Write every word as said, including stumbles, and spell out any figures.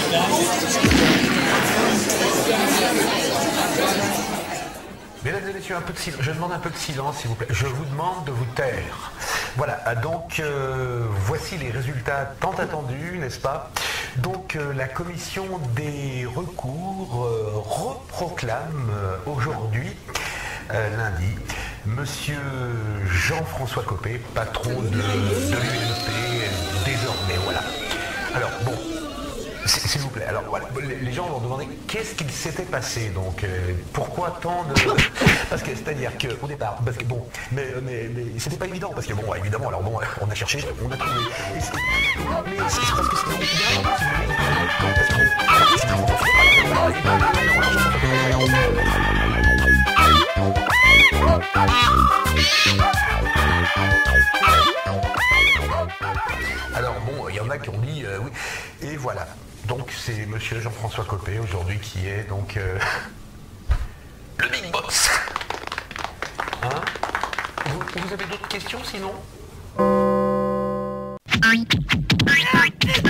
Mesdames et messieurs, un peu de silence. Je demande un peu de silence, s'il vous plaît. Je vous demande de vous taire. Voilà, donc euh, voici les résultats tant attendus, n'est-ce pas? Donc euh, la commission des recours euh, reproclame euh, aujourd'hui, euh, lundi, Monsieur Jean-François Copé, patron de, de l'U M P, désormais, voilà. Alors, bon, s'il vous plaît, alors voilà, les gens vont demander qu'est-ce qu'il s'était passé, donc euh, pourquoi tant de... Parce que c'est-à-dire qu'au départ, parce que bon, mais, mais, mais c'était pas évident, parce que bon, évidemment, alors bon, on a cherché, on a trouvé. Et c'est, mais c'est parce que c'était bien, parce alors bon, il y en a qui ont dit euh, oui, et voilà. Donc c'est Monsieur Jean-François Copé aujourd'hui qui est donc euh, le Big Boss. Hein, vous, vous avez d'autres questions sinon?